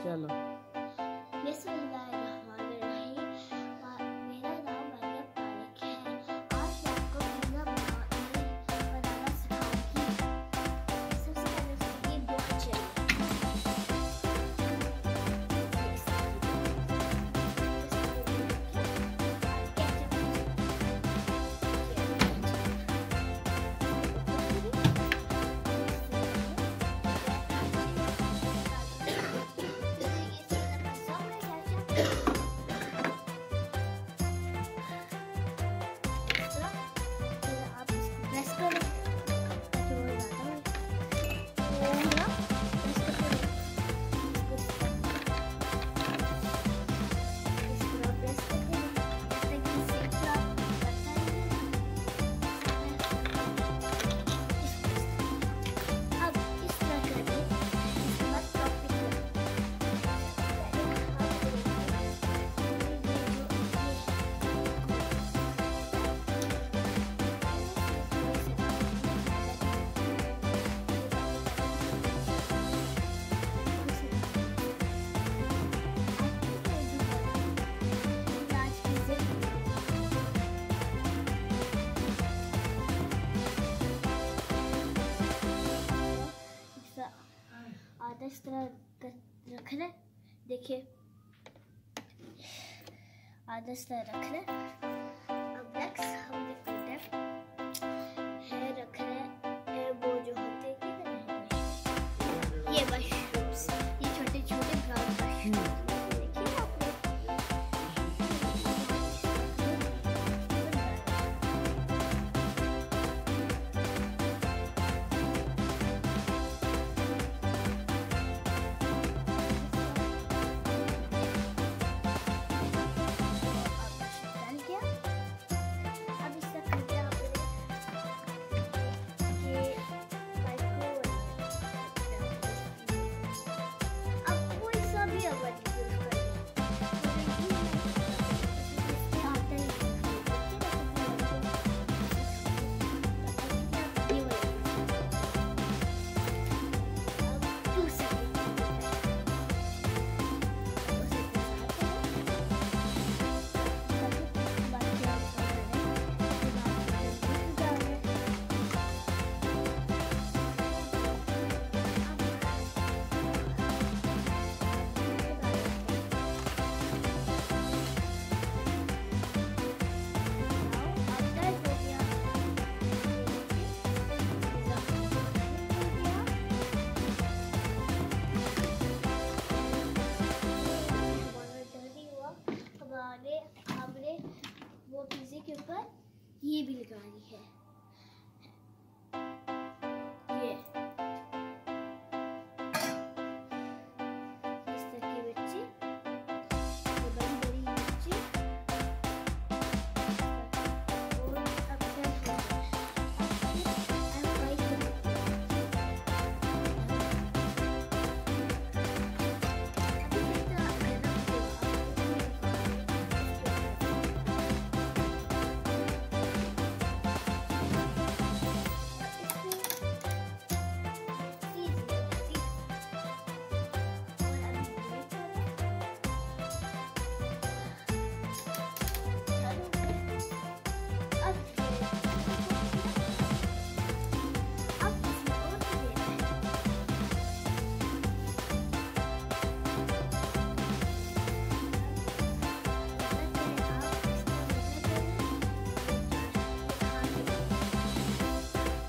चलो। मेरा नाम मरियम तारिक है। आज मैं आपको पिज़्ज़ा बनाना सिखाऊंगी। सबसे पहले चाहिए 2 चने। आधा इस तरह रखना है, देखिए आधा इस तरह रखना है। अब नेक्स्ट हम देखते हैं रखना है वो जो होते हैं ये मशरूम्स, ये छोटे छोटे ब्राउन मशरूम। हमने वो पिज़्ज़े के ऊपर ये भी लगानी है।